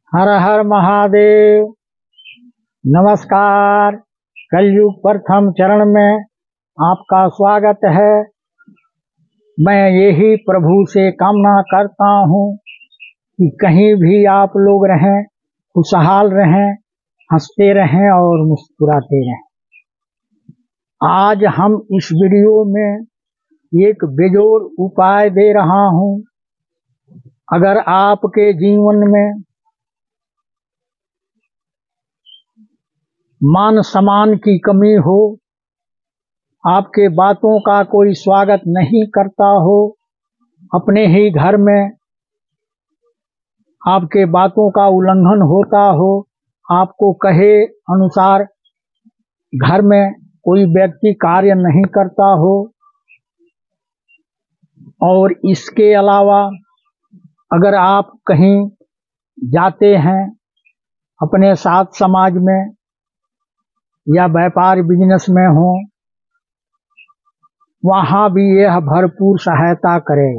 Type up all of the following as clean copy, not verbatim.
हर हर महादेव। नमस्कार। कलयुग प्रथम चरण में आपका स्वागत है। मैं यही प्रभु से कामना करता हूँ कि कहीं भी आप लोग रहें, खुशहाल रहें, हंसते रहें और मुस्कुराते रहें। आज हम इस वीडियो में एक बेजोड़ उपाय दे रहा हूँ। अगर आपके जीवन में मान सम्मान की कमी हो, आपके बातों का कोई स्वागत नहीं करता हो, अपने ही घर में आपके बातों का उल्लंघन होता हो, आपको कहे अनुसार घर में कोई व्यक्ति कार्य नहीं करता हो, और इसके अलावा अगर आप कहीं जाते हैं अपने साथ समाज में या व्यापार बिजनेस में हो, वहां भी यह भरपूर सहायता करेगा।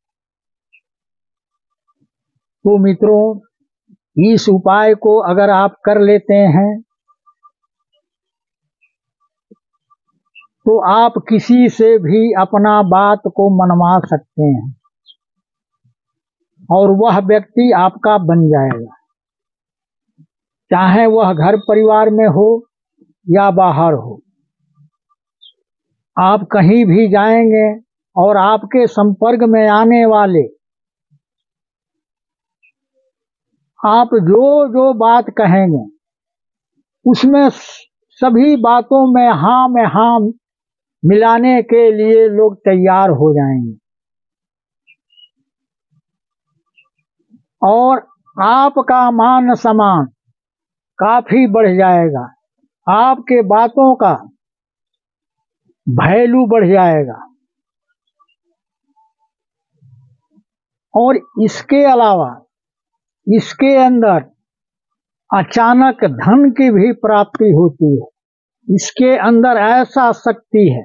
तो मित्रों, इस उपाय को अगर आप कर लेते हैं तो आप किसी से भी अपना बात को मनवा सकते हैं और वह व्यक्ति आपका बन जाएगा, चाहे वह घर परिवार में हो या बाहर हो। आप कहीं भी जाएंगे और आपके संपर्क में आने वाले आप जो जो बात कहेंगे उसमें सभी बातों में हाँ मिलाने के लिए लोग तैयार हो जाएंगे और आपका मान सम्मान काफी बढ़ जाएगा, आपके बातों का वैल्यू बढ़ जाएगा। और इसके अलावा इसके अंदर अचानक धन की भी प्राप्ति होती है। इसके अंदर ऐसा शक्ति है।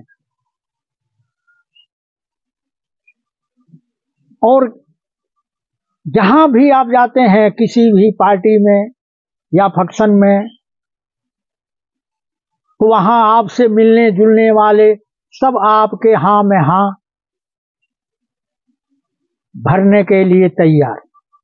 और जहां भी आप जाते हैं, किसी भी पार्टी में या फंक्शन में, तो वहां आपसे मिलने जुलने वाले सब आपके हाँ में हाँ भरने के लिए तैयार।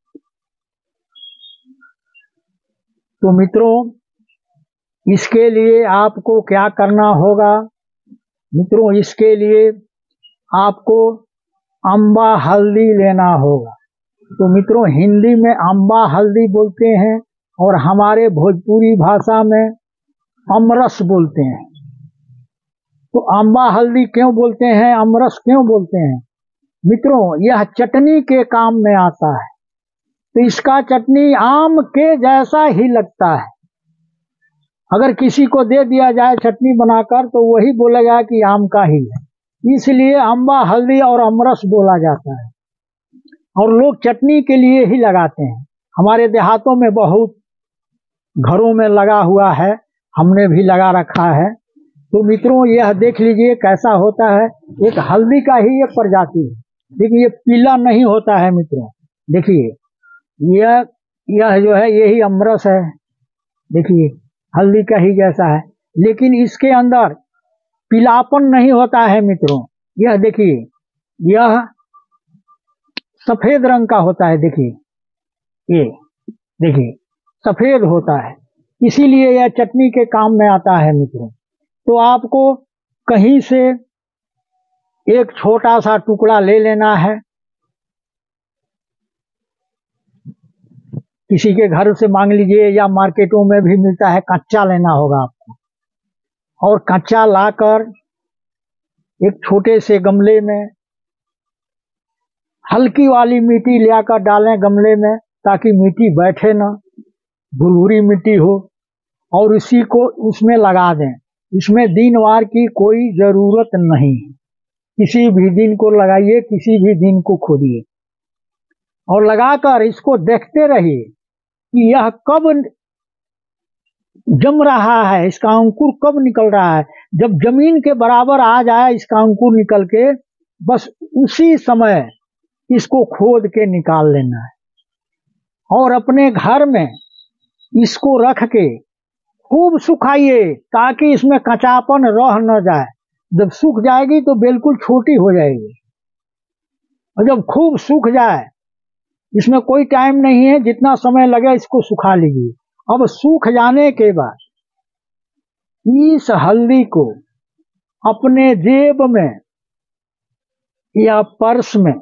तो मित्रों, इसके लिए आपको क्या करना होगा? मित्रों, इसके लिए आपको अम्बा हल्दी लेना होगा। तो मित्रों, हिंदी में अम्बा हल्दी बोलते हैं और हमारे भोजपुरी भाषा में अमरस बोलते हैं। तो अम्बा हल्दी क्यों बोलते हैं, अमरस क्यों बोलते हैं? मित्रों, यह चटनी के काम में आता है। तो इसका चटनी आम के जैसा ही लगता है। अगर किसी को दे दिया जाए चटनी बनाकर तो वही बोलेगा कि आम का ही है, इसलिए अम्बा हल्दी और अमरस बोला जाता है। और लोग चटनी के लिए ही लगाते हैं। हमारे देहातों में बहुत घरों में लगा हुआ है, हमने भी लगा रखा है। तो मित्रों, यह देख लीजिए कैसा होता है। एक हल्दी का ही एक प्रजाति है। देखिए, ये पीला नहीं होता है मित्रों। देखिए, यह जो है यही अमरस है। देखिए, हल्दी का ही जैसा है, लेकिन इसके अंदर पीलापन नहीं होता है मित्रों। यह देखिए, यह सफेद रंग का होता है। देखिए, ये देखिए सफेद होता है, इसीलिए यह चटनी के काम में आता है मित्रों। तो आपको कहीं से एक छोटा सा टुकड़ा ले लेना है। किसी के घर से मांग लीजिए या मार्केटों में भी मिलता है, कच्चा लेना होगा आपको। और कच्चा लाकर एक छोटे से गमले में हल्की वाली मिट्टी लाकर डालें गमले में, ताकि मिट्टी बैठे ना, भुरभुरी मिट्टी हो, और इसी को उसमें लगा दें। इसमें दिनवार की कोई जरूरत नहीं है। किसी भी दिन को लगाइए, किसी भी दिन को खोदिए और लगाकर इसको देखते रहिए कि यह कब जम रहा है, इसका अंकुर कब निकल रहा है। जब जमीन के बराबर आ जाए इसका अंकुर निकल के, बस उसी समय इसको खोद के निकाल लेना है। और अपने घर में इसको रख के खूब सुखाइए ताकि इसमें कचापन रह न जाए। जब सूख जाएगी तो बिल्कुल छोटी हो जाएगी, और जब खूब सूख जाए, इसमें कोई टाइम नहीं है, जितना समय लगे इसको सुखा लीजिए। अब सूख जाने के बाद इस हल्दी को अपने जेब में या पर्स में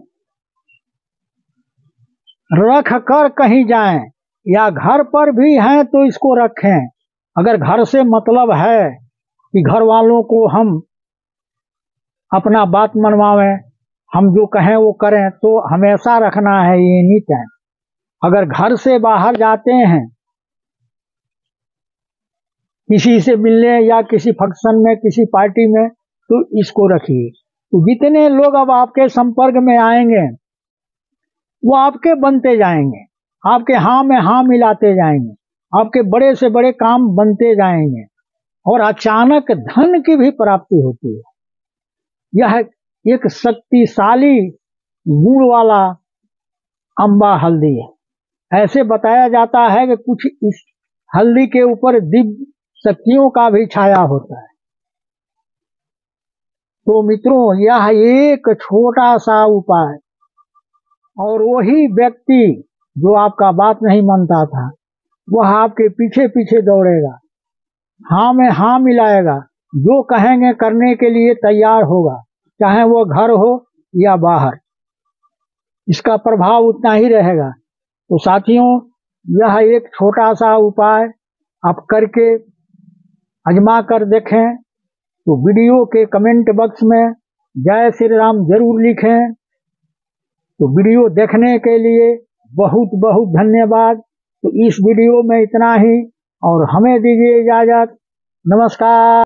रख कर कहीं जाएं, या घर पर भी हैं तो इसको रखें। अगर घर से मतलब है कि घर वालों को हम अपना बात मनवावें, हम जो कहें वो करें, तो हमेशा रखना है ये एनी टाइम। अगर घर से बाहर जाते हैं किसी से मिलने या किसी फंक्शन में, किसी पार्टी में, तो इसको रखिए। तो जितने लोग अब आपके संपर्क में आएंगे वो आपके बनते जाएंगे, आपके हाँ में हाँ मिलाते जाएंगे, आपके बड़े से बड़े काम बनते जाएंगे, और अचानक धन की भी प्राप्ति होती है। यह एक शक्तिशाली गुण वाला अम्बा हल्दी है। ऐसे बताया जाता है कि कुछ इस हल्दी के ऊपर दिव्य शक्तियों का भी छाया होता है। तो मित्रों, यह एक छोटा सा उपाय, और वही व्यक्ति जो आपका बात नहीं मानता था वह आपके पीछे पीछे दौड़ेगा, हाँ में हाँ मिलाएगा, जो कहेंगे करने के लिए तैयार होगा, चाहे वो घर हो या बाहर, इसका प्रभाव उतना ही रहेगा। तो साथियों, यह एक छोटा सा उपाय आप करके आजमा कर देखें। तो वीडियो के कमेंट बॉक्स में जय श्री राम जरूर लिखें। तो वीडियो देखने के लिए बहुत बहुत धन्यवाद। तो इस वीडियो में इतना ही, और हमें दीजिए इजाजत। नमस्कार।